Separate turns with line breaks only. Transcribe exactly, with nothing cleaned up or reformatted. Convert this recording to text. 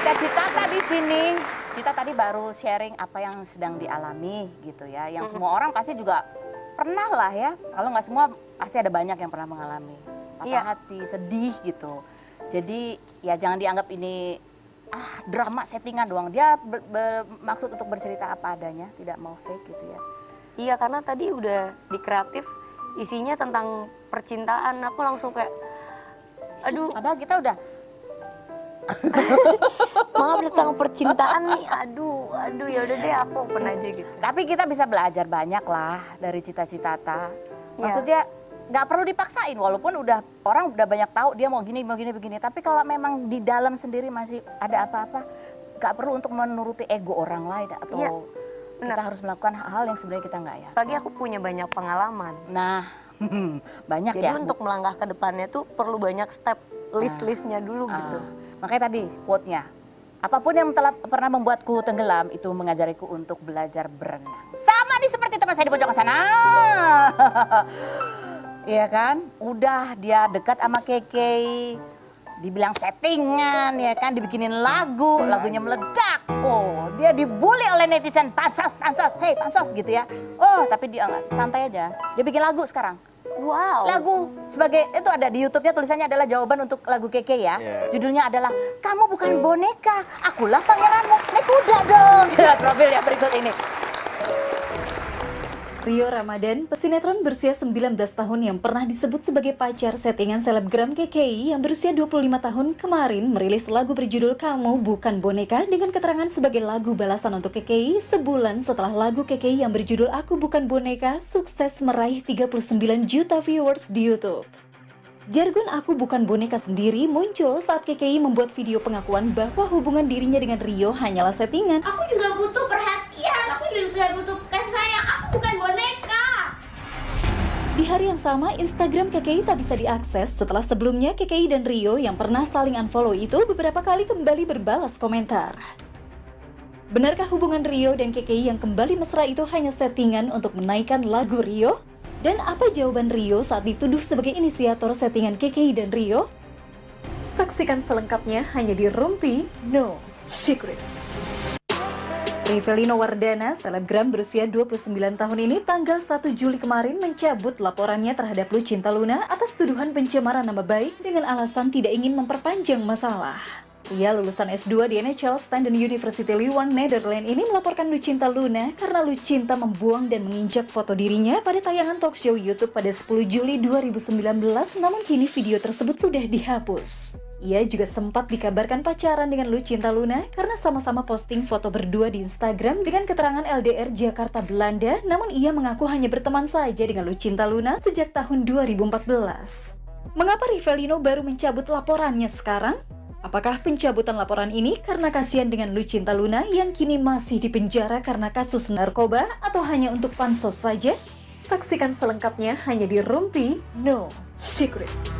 ada Citata di sini. Cita tadi baru sharing apa yang sedang dialami gitu ya. Yang semua orang pasti juga pernah lah ya. Kalau nggak semua pasti ada banyak yang pernah mengalami. Patah
Iya.
hati, sedih gitu. Jadi ya jangan dianggap ini ah drama settingan doang. Dia ber- bermaksud untuk bercerita apa adanya, tidak mau fake gitu ya.
Iya, karena tadi udah di kreatif isinya tentang percintaan. Aku langsung kayak, aduh,
Padahal kita udah
maaf tentang percintaan nih. Aduh, aduh ya udah deh aku open aja gitu.
Tapi kita bisa belajar banyak lah dari cita-cita.
Ya.
Maksudnya nggak perlu dipaksain walaupun udah orang udah banyak tahu dia mau gini mau gini begini. Tapi kalau memang di dalam sendiri masih ada apa-apa, nggak perlu untuk menuruti ego orang lain atau
Ya,
kita harus melakukan hal yang sebenarnya kita nggak ya.
Apalagi aku punya banyak pengalaman.
Nah banyak
Jadi
ya.
untuk melangkah ke depannya tuh perlu banyak step list-listnya dulu
Ah,
gitu.
makanya tadi quote-nya, apapun yang telah pernah membuatku tenggelam itu mengajariku untuk belajar berenang. Sama nih seperti teman saya di pojok sana. Iya kan? Udah dia dekat sama Keke, dibilang settingan ya kan, dibikinin lagu, lagunya meledak. Oh, dia dibully oleh netizen, pansos, pansos, hey pansos gitu ya. Oh, tapi dia nggak, santai aja. Dia bikin lagu sekarang.
Wow.
Lagu sebagai itu ada di YouTube-nya, tulisannya adalah jawaban untuk lagu Keke ya.
Yeah.
Judulnya adalah Kamu Bukan Boneka, Akulah Pangeranmu. Naik kuda dong. Lihat profil ya berikut ini.
Rio Ramadan, pesinetron berusia sembilan belas tahun yang pernah disebut sebagai pacar settingan selebgram K K I yang berusia dua puluh lima tahun kemarin merilis lagu berjudul Kamu Bukan Boneka dengan keterangan sebagai lagu balasan untuk K K I sebulan setelah lagu K K I yang berjudul Aku Bukan Boneka sukses meraih tiga puluh sembilan juta viewers di YouTube. Jargon Aku Bukan Boneka sendiri muncul saat K K I membuat video pengakuan bahwa hubungan dirinya dengan Rio hanyalah settingan.
Aku juga butuh perhatian, aku juga butuh kasih sayang, aku bukan boneka.
Di hari yang sama, Instagram K K I tak bisa diakses setelah sebelumnya K K I dan Rio yang pernah saling unfollow itu beberapa kali kembali berbalas komentar. Benarkah hubungan Rio dan K K I yang kembali mesra itu hanya settingan untuk menaikkan lagu Rio? Dan apa jawaban Rio saat dituduh sebagai inisiator settingan K K I dan Rio? Saksikan selengkapnya hanya di Rumpi No Secret. Rivelino Wardana, selebgram berusia dua puluh sembilan tahun ini tanggal satu Juli kemarin mencabut laporannya terhadap Lucinta Luna atas tuduhan pencemaran nama baik dengan alasan tidak ingin memperpanjang masalah. Ia lulusan S dua di N H L Standen University Leeuwen, Netherlands ini melaporkan Lucinta Luna karena Lucinta membuang dan menginjak foto dirinya pada tayangan talk show YouTube pada sepuluh Juli dua ribu sembilan belas, namun kini video tersebut sudah dihapus. Ia juga sempat dikabarkan pacaran dengan Lucinta Luna karena sama-sama posting foto berdua di Instagram dengan keterangan L D R Jakarta Belanda, namun ia mengaku hanya berteman saja dengan Lucinta Luna sejak tahun dua ribu empat belas. Mengapa Rivelino baru mencabut laporannya sekarang? Apakah pencabutan laporan ini karena kasihan dengan Lucinta Luna yang kini masih dipenjara karena kasus narkoba atau hanya untuk pansos saja? Saksikan selengkapnya hanya di Rumpi No Secret.